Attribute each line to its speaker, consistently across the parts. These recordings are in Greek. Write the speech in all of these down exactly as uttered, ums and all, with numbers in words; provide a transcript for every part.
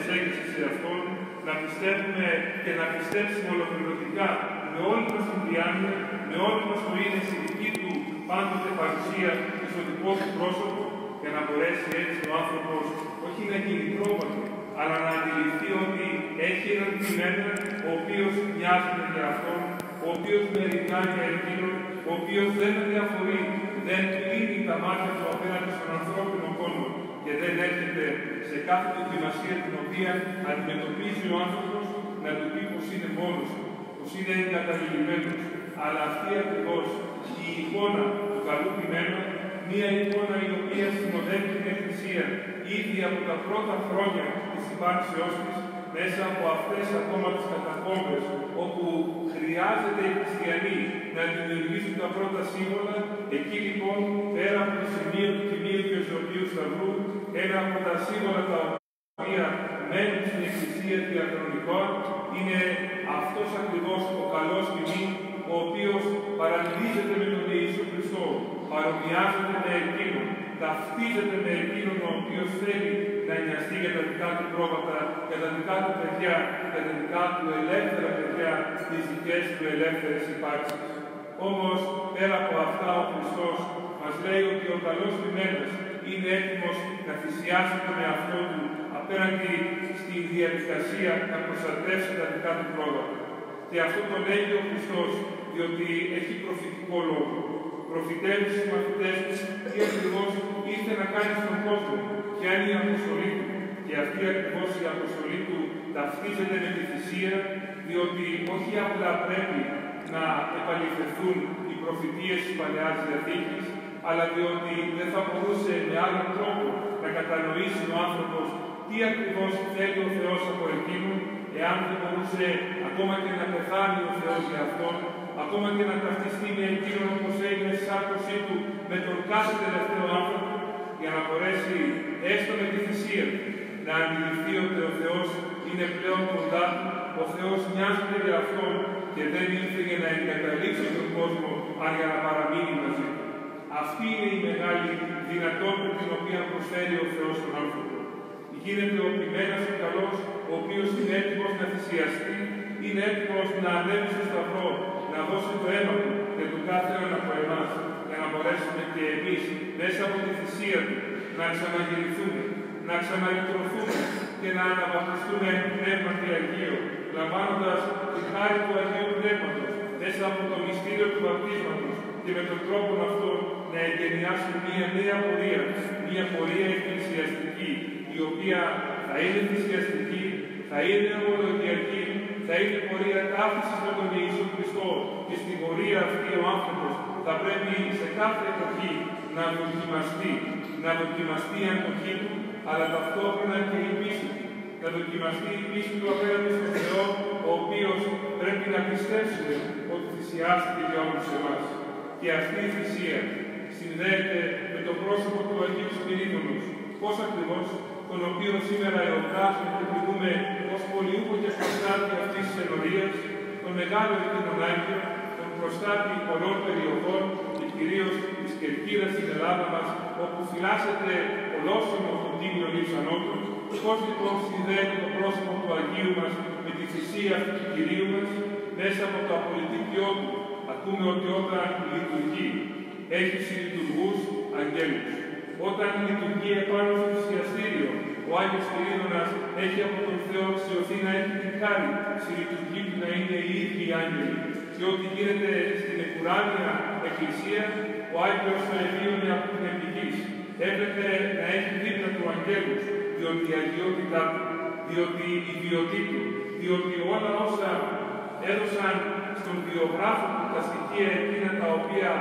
Speaker 1: προσέγγιση σε αυτόν, να πιστεύουμε και να πιστέψουμε ολοκληρωτικά με όλη μας την διάνοια, με όλη μας το είναι στη δική του πάντοτε παρουσία και στο δικό του πρόσωπο, για να μπορέσει έτσι ο άνθρωπος όχι να γίνει τρόπατο, αλλά να αντιληφθεί ότι έχει έναν κειμένο ο οποίος μοιάζεται για αυτόν, ο οποίος μερικά για εκείνον, ο οποίος δεν διαφορεί, δεν κλείνει τα μάτια του απέναντι στον ανθρώπινο κόσμο και δεν έρχεται σε κάθε δοκιμασία την οποία αντιμετωπίζει ο άνθρωπος να του πει πως είναι μόνος του, πως είναι εγκαταλειμμένος. Αλλά αυτή ακριβώς η εικόνα του καλού κειμένου, μία εικόνα η οποία συνοδεύει την Εκκλησία ήδη από τα πρώτα χρόνια της υπάρξεώς της, μέσα από αυτές ακόμα τις κατακόμπες, όπου χρειάζεται οι χριστιανοί να δημιουργήσουν τα πρώτα σύμβολα, εκεί λοιπόν, πέρα από το σημείο του Τιμίου και Ζωοποιού Σταυρού, ένα από τα σύμβολα τα οποία μένουν στην Εκκλησία διαχρονικά, είναι αυτός ακριβώς ο καλός τιμή, ο οποίος παραλληλίζεται με τον Ιησού Χριστό, παρομοιάζεται με εκείνον, ταυτίζεται με εκείνον ο οποίος θέλει να νοιαστεί για τα δικά του πρόβατα, για τα δικά του παιδιά, για τα δικά του ελεύθερα παιδιά, τις δικές του ελεύθερες υπάρξεις. Όμως, πέρα από αυτά, ο Χριστός μας λέει ότι ο καλός ποιμένος είναι έτοιμος να θυσιάσει τον εαυτό του απέναντι στη διαδικασία να προστατεύσει τα δικά του πρόβατα. Και αυτό το λέει ο Χριστός, διότι έχει προφητικό λόγο. Προφητεύει στους μαθητές του τι ακριβώς ήρθε να κάνει στον κόσμο, ποια είναι η αποστολή του. Και αυτή ακριβώς η αποστολή του ταυτίζεται με τη θυσία, διότι όχι απλά πρέπει να επαληθευτούν οι προφητείες της Παλαιάς Διαθήκης, αλλά διότι δεν θα μπορούσε με άλλον τρόπο να κατανοήσει ο άνθρωπος τι ακριβώς θέλει ο Θεός από εκείνον, εάν δεν μπορούσε ακόμα και να πεθάνει ο Θεός για αυτόν, ακόμα και να ταυτιστεί με εκείνον όπως έγινε στη σάρκωσή του με τον κάθε τελευταίο άνθρωπο, για να μπορέσει έστω με τη θυσία του να αντιληφθεί ότι ο Θεός είναι πλέον κοντά του, ο Θεός νοιάζεται για αυτόν και δεν ήρθε για να εγκαταλείψει τον κόσμο, αλλά για να παραμείνει μαζί του. Αυτή είναι η μεγάλη δυνατότητα την οποία προσφέρει ο Θεός στον άνθρωπο. Γίνεται ο ποιμένος ο καλός, ο οποίος είναι έτοιμος να θυσιαστεί, είναι έτοιμος να ανέβει στο σταυρό, να δώσει το αίμα του και του κάθε ένα από εμάς, για να μπορέσουμε και εμείς μέσα από τη θυσία του να ξαναγεννηθούμε, να ξαναλυτρωθούμε και να αναβαπτιστούμε πνεύματι Αγίο, λαμβάνοντας τη χάρη του Αγίου Πνεύματος μέσα από το μυστήριο του βαπτίσματος και με τον τρόπο αυτό να εγκαινιάσουμε μια νέα πορεία, μια πορεία εκκλησιαστική, η οποία θα είναι θυσιαστική, θα είναι ομολογιακή, θα είναι πορεία ταύτισης με τον Ιησού Χριστό και στην πορεία αυτή ο άνθρωπος θα πρέπει σε κάθε εποχή να δοκιμαστεί, να δοκιμαστεί η αντοχή του, αλλά ταυτόχρονα και η πίστη του. Να δοκιμαστεί η πίστη του απέναντι στον Θεό, ο οποίος πρέπει να πιστέψουμε ότι θυσιάστηκε για όλους εμάς. Και αυτή η θυσία συνδέεται με το πρόσωπο του Αγίου Σπυρίδωνος, πώς ακριβώς, τον οποίο σήμερα εορτάζουμε και τιμούμε ως πολιούχο και προστάτη αυτής της ενορίας, τον μεγάλο εκείνον Άγιο, τον προστάτη πολλών περιοχών και κυρίως της Κερκύρας στην Ελλάδα μας, όπου φυλάσσεται ολόσωμο τον τίμιο Λιψανότο. Πώς λοιπόν συνδέεται το πρόσωπο του Αγίου μας με τη θυσία αυτού του Κυρίου μας, μέσα από το απολυτικιό του, ακούμε ότι όταν λειτουργεί, έχει συλλειτουργούς αγγέλους. Όταν λειτουργεί επάνω στο θυσιαστήριο, ο Άγιος Σπυρίδωνας έχει από τον Θεό αξιωθεί να έχει την χάρη στη λειτουργία του να είναι οι ίδιοι οι άγγελοι. Και ό,τι γίνεται στην εκουράνια Εκκλησία, ο Άγιος το ευίωνε από την Επικής. Έπρεπε να έχει δίπλα του αγγέλους, διότι η αγιότητά του, διότι η ιδιωτή του, διότι όλα όσα έδωσαν στον βιογράφο του τα στοιχεία εκείνα τα οποία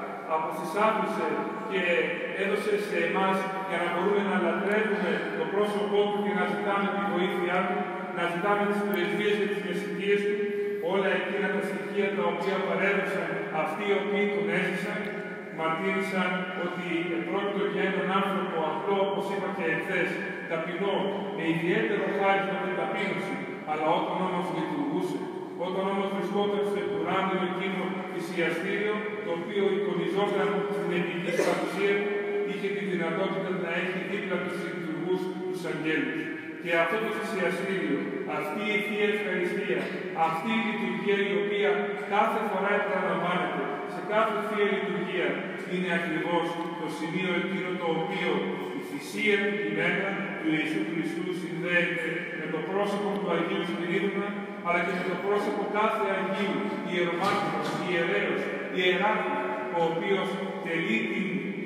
Speaker 1: αποθυσάπησε και έδωσε σε εμάς για να μπορούμε να λατρεύουμε το πρόσωπό του και να ζητάμε τη βοήθειά του, να ζητάμε τις πρεσβείες και τις μεσητείες του, όλα εκείνα τα στοιχεία τα οποία παρέδωσαν αυτοί οι οποίοι τον έζησαν, μαρτύρησαν ότι επρόκειτο για έναν άνθρωπο απλό, όπως είπα και εχθές, ταπεινό, με ιδιαίτερο χάρισμα και ταπείνωση, αλλά όταν όμως λειτουργούσε, όταν όμως βρισκόταν στο εκουράνιο εκείνο θυσιαστήριο, το οποίο εικονιζόταν στην επικής παρουσία του, είχε τη δυνατότητα να έχει δίπλα τους λειτουργούς τους αγγέλους. και αυτό το θυσιαστήριο, αυτή η Θεία Ευχαριστία, αυτή η λειτουργία η οποία κάθε φορά επαναλαμβάνεται σε κάθε Θεία Λειτουργία, είναι ακριβώς το σημείο εκείνο το οποίο η θυσία του κειμένα του Ιησού Χριστού συνδέεται με το πρόσωπο του Αγίου Σπυρίδωνα, αλλά και με το πρόσωπο κάθε Αγίου, ιερομάρτυρος, ιερέως, ιεράρχη, ο οποίος τελεί την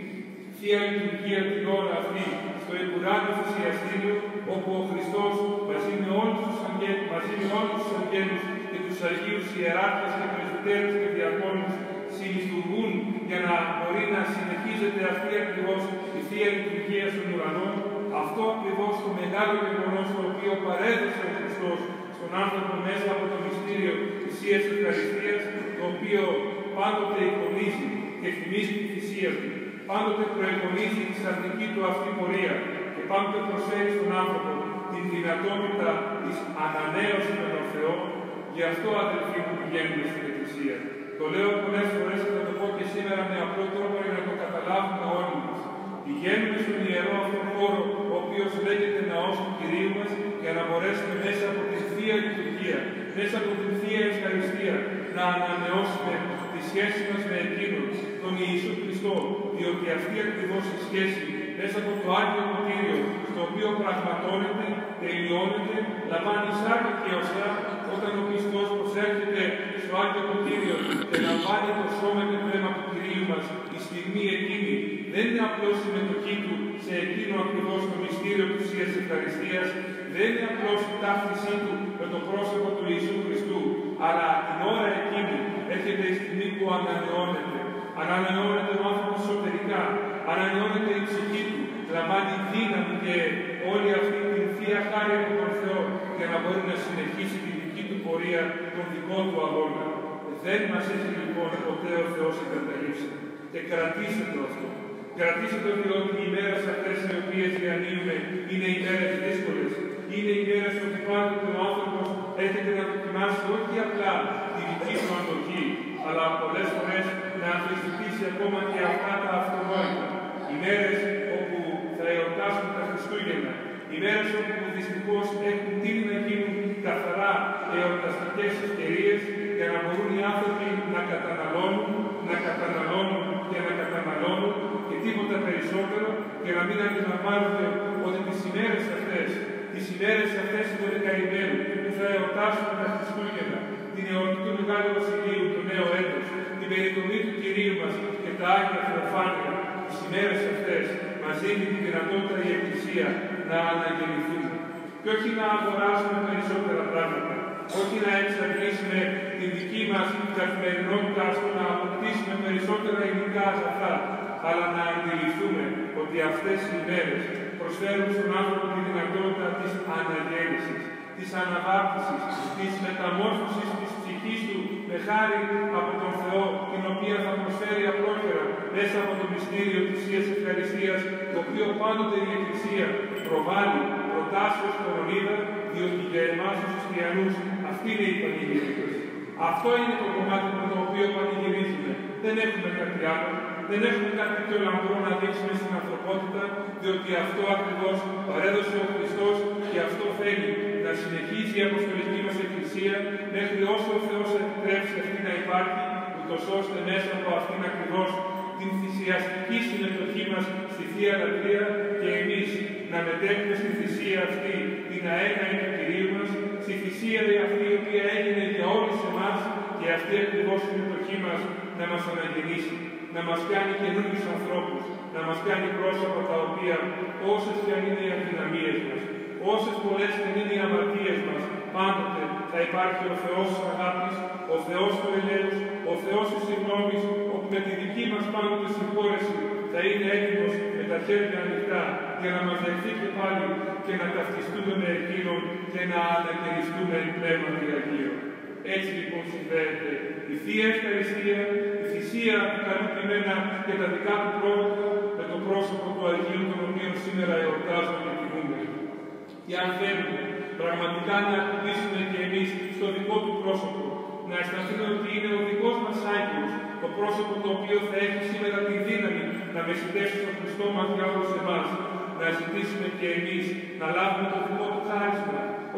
Speaker 1: Θεία Λειτουργία την ώρα αυτή στο επουράνιο θυσιαστήριο, όπου ο Χριστός μαζί με όλους τους αγγέλους, μαζί με όλους τους αγγέλους και τους Αγίους ιεράρχες και πρεσβυτέρους και διακόνους συλλειτουργούν για να μπορεί να συνεχίζεται αυτή ακριβώς η Θεία Λειτουργία στον ουρανό. Αυτό ακριβώς το μεγάλο γεγονός το οποίο παρέδωσε ο Χριστός στον άνθρωπο μέσα από το μυστήριο της Θείας Ευχαριστίας, το οποίο πάντοτε εικονίζει και θυμίζει τη θυσία του, πάντοτε προεικονίζει τη στρατηγική του αυτή πορεία και πάντοτε προσφέρει στον άνθρωπο την δυνατότητα της ανανέωσης με τον Θεό. Γι' αυτό, αδελφοί μου, πηγαίνουμε στην Εκκλησία. Το λέω πολλές φορές και θα το πω και σήμερα με απλό τρόπο για να το καταλάβουμε όλοι μας. Πηγαίνουμε στον ιερό αυτόν χώρο, ο οποίος λέγεται Ναός του Κυρίου μας, για να μπορέσουμε μέσα από τη Θεία Λειτουργία, μέσα από την Θεία Ευχαριστία, να ανανεώσουμε τη σχέση μας με Εκείνον, τον Ιησού Χριστό, διότι αυτή ακριβώς η σχέση μέσα από το Άγιο Μυστήριο, στο οποίο πραγματώνεται, τελειώνεται, λαμβάνει σάρκα και οσιά, όταν ο πιστός προσέρχεται στο Άγιο Μυστήριο και λαμβάνει το σώμα και το αίμα του Κυρίου μας, η στιγμή εκείνη δεν είναι απλώς συμμετοχή του σε εκείνο ακριβώς το μυστήριο της Θείας Ευχαριστίας, δεν είναι απλώς η ταύτισή του με το πρόσωπο του Ιησού Χριστού, αλλά την ώρα εκείνη έρχεται η στιγμή που ανανεώνεται. Ανανεώνεται ο άνθρωπος εσωτερικά, ανανεώνεται η ψυχή του, λαμβάνει δύναμη και όλη αυτή την Θεία Χάρη από τον Θεό για να μπορεί να συνεχίσει τη δική του πορεία, τον δικό του αγώνα. Δεν μας έχει λοιπόν ποτέ ο Θεός εγκαταλείψει. Και κρατήστε το αυτό. Κρατήστε το, διότι οι μέρες αυτές οι οποίες διανύουμε είναι οι μέρες δύσκολες. Είναι οι μέρες ότι πάντοτε ο άνθρωπος έρχεται να δοκιμάσει όχι απλά τη δική του αντοχή, αλλά πολλές φορές να αμφισβητήσει ακόμα και αυτά τα αυτονόητα. Οι μέρες όπου θα εορτάσουν τα Χριστούγεννα. Οι μέρες όπου δυστυχώς έχουν τύχει να γίνουν καθαρά εορταστικές ευκαιρίες για να μπορούν οι άνθρωποι να καταναλώνουν, να καταναλώνουν και να καταναλώνουν και τίποτα περισσότερο και να μην αντιλαμβάνονται ότι τις ημέρες αυτές, τις ημέρες αυτές του δεκαημέρου που θα εορτάσουν τα Χριστούγεννα, την εορτή του Μεγάλου Βασιλείου, το νέο έτος, την περιτομή του Κυρίου μας και τα Άγια Θεοφάνεια, τις ημέρες αυτές μας δίνει τη δυνατότητα η Εκκλησία να αναγεννηθούμε. Και όχι να αγοράσουμε περισσότερα πράγματα, όχι να εξαντλήσουμε την δική μας καθημερινότητα στο να αποκτήσουμε περισσότερα υλικά αγαθά, αλλά να αντιληφθούμε ότι αυτές οι ημέρες προσφέρουν στον άνθρωπο τη δυνατότητα της αναγέννησης, της αναβάπτισης, της μεταμόρφωσης της ψυχής του με χάρη από τον Θεό, την οποία θα προσφέρει απλόχερα μέσα από το μυστήριο της Θείας Ευχαριστίας, το οποίο πάντοτε η Εκκλησία προβάλλει προτάσεως κορονίδα, διότι για εμάς τους χριστιανούς αυτή είναι η πανηγυρίκωση. Αυτό είναι το κομμάτι με το οποίο πανηγυρίζουμε. Δεν έχουμε κάτι άλλο. Δεν έχουμε κάτι πιο λαμπρό να δείξουμε στην ανθρωπότητα, διότι αυτό ακριβώς παρέδωσε ο Χριστός και αυτό θέλει να συνεχίσει η Αποστολική μας Εκκλησία μέχρι όσο ο Θεός επιτρέψει αυτή να υπάρχει, ούτως ώστε μέσα από αυτήν ακριβώς την θυσιαστική συμμετοχή μας στη Θεία Λατρεία και εμείς να μετέχουμε στη θυσία αυτή την αέναη του Κυρίου μας, στη θυσία αυτή η οποία έγινε για όλους εμάς και αυτή ακριβώς η συμμετοχή μας να μας αναγεννήσει, να μας κάνει καινούριους ανθρώπους, να μας κάνει πρόσωπα τα οποία όσες και αν είναι οι αδυναμίες μας, όσες πολλές και αν είναι οι αμαρτίες μας, πάντοτε θα υπάρχει ο Θεός της αγάπης, ο Θεός του ελέους, ο Θεός της συγγνώμης, όπου με τη δική μας πάντοτε συγχώρεση θα είναι έτοιμος με τα χέρια ανοιχτά για να μας δεχθεί και πάλι και να ταυτιστούμε με Εκείνον και να αναγεννηθούμε εν πνεύματι Αγίο. Έτσι λοιπόν συνδέεται η Θεία Ευχαριστία, η θυσία του καλού κειμένα και τα δικά του πρότυπα με το πρόσωπο του Αγίου, τον οποίο σήμερα εορτάζουμε και τιμούμε. Και αν θέλουμε πραγματικά να ακολουθήσουμε και εμείς στο δικό του πρόσωπο, να αισθανθούμε ότι είναι ο δικός μας Άγιος, το πρόσωπο το οποίο θα έχει σήμερα τη δύναμη να μεσητεύσει στον Χριστό μας για όλους εμάς, να ζητήσουμε και εμείς να λάβουμε το δικό του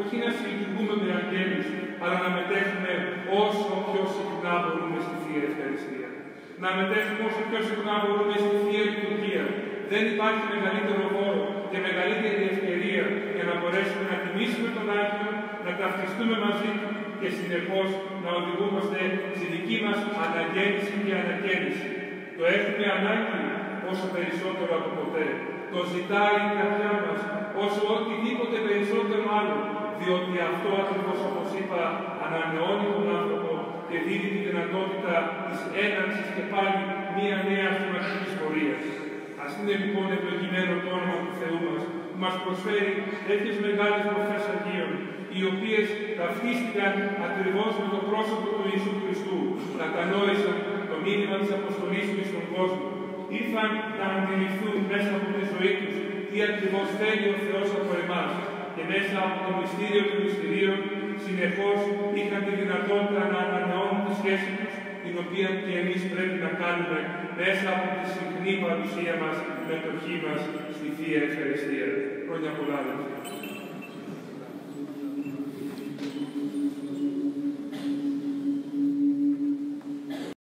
Speaker 1: όχι να συλλειτουργούμε με αγγέλους, αλλά να μετέχουμε όσο πιο συχνά μπορούμε στη Θεία Ευχαριστία. Να μετέχουμε όσο πιο συχνά μπορούμε στη Θεία Λειτουργία. Δεν υπάρχει μεγαλύτερο χώρο και μεγαλύτερη ευκαιρία για να μπορέσουμε να τιμήσουμε τον Άγιο, να ταυτιστούμε μαζί του και συνεχώς να οδηγούμαστε στη δική μας αναγέννηση και ανακαίνιση. Το έχουμε ανάγκη όσο περισσότερο από ποτέ. Το ζητάει η καρδιά μας όσο οτιδήποτε περισσότερο άλλο, διότι αυτό ακριβώς, όπως είπα, ανανεώνει τον άνθρωπο και δίνει τη δυνατότητα της έναρξης και πάλι μία νέα χρηματικής πορείας. Ας είναι λοιπόν ευλογημένο το όνομα του Θεού μας, που μας προσφέρει τέτοιες μεγάλες μορφές Αγίων, οι οποίες ταυτίστηκαν ακριβώς με το πρόσωπο του Ιησού Χριστού, κατανόησαν το μήνυμα της αποστολής του στον κόσμο, ήρθαν να αντιληφθούν μέσα από τη ζωή τους τι ακριβώς θέλει ο Θεός από εμάς και μέσα από το μυστήριο των μυστηρίων συνεχώς είχαν τη δυνατότητα να ανανεώνουν τη σχέση τους, την οποία και εμείς πρέπει να κάνουμε μέσα από τη συχνή παρουσία μας, μετοχή μας στη Θεία Ευχαριστία. Χρόνια πολλά, αδελφοί.